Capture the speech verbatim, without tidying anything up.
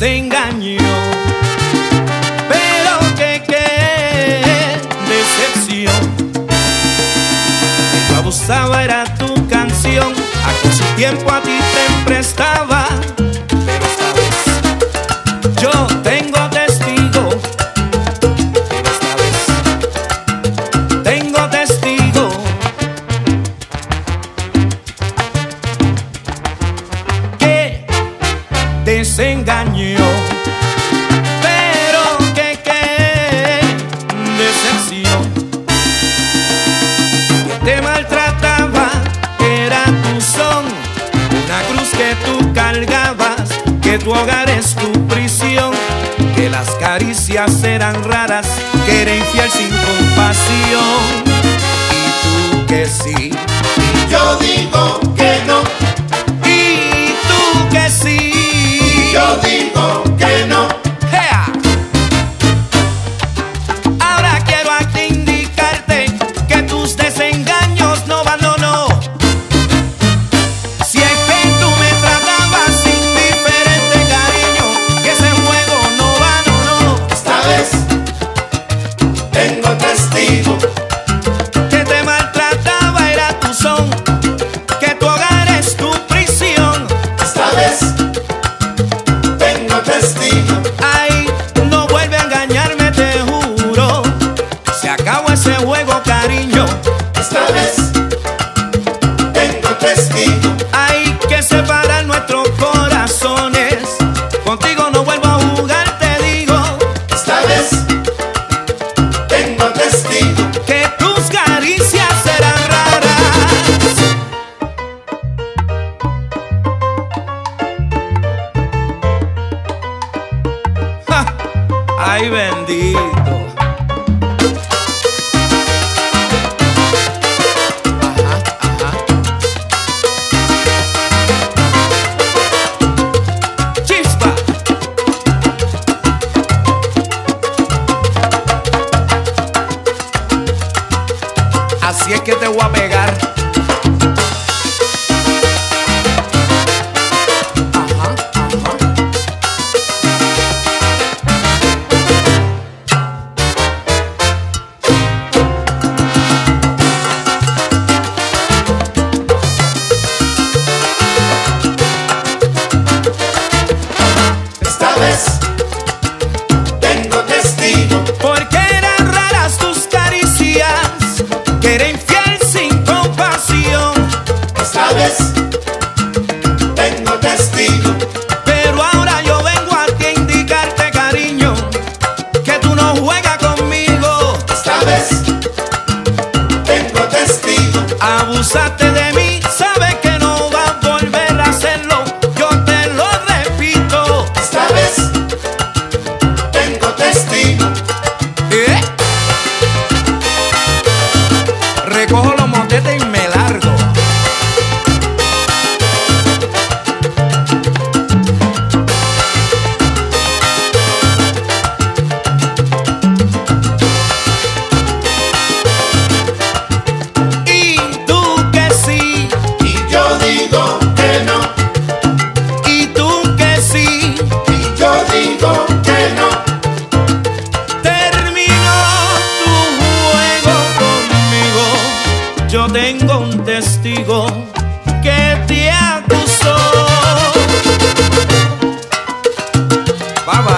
desengañó. Pero que qué decepción, que tú abusaba era tu canción, a que su tiempo a ti te prestaba. Pero esta vez yo tengo testigo, pero esta vez tengo testigo, que desengañó. Pero que qué decepción, que te maltrataba, era tu son, una cruz que tú cargabas, que tu hogar es tu prisión, que las caricias eran raras, que era infiel sin compasión. Y tú que sí, y yo digo que no. y tú que sí, Y yo digo que no. ¡Ea! Ahora quiero aquí indicarte que tus desengaños no van, no, no. Si es que tú me tratabas indiferente, cariño, que ese juego no va, no, no. Esta vez tengo testigo, Que te maltrataba era tu son, que tu hogar es tu prisión. esta vez tengo testigo. Ay, no vuelve a engañarme, te juro. Se acabó ese juego, cariño. Esta vez tengo testigo. Hay que separar nuestros corazones. Contigo no vuelvo a jugar, te digo. Esta vez tengo testigo. Que tus caricias serán raras. Ja, ay, bendito. Ajá, ajá. Chispa. Así es que te voy a pegar. Ajá, ajá. Esta vez tengo testigo. Porque eran raras tus caricias, que era infiel sin compasión. Esta vez tengo testigo. Pero ahora yo vengo aquí a indicarte, cariño, que tú no juegas conmigo. Esta vez tengo testigo. Abusaste de mí, sabes que no vas a volver a hacerlo. Yo te lo repito. Esta vez tengo testigo. ¿Eh? Recojo los motetes y me largo. Y tú que sí, Y yo digo que no. y tú que sí, Y yo digo que no. terminó tu juego conmigo. Yo tengo un testigo que te acusó. Bye, bye.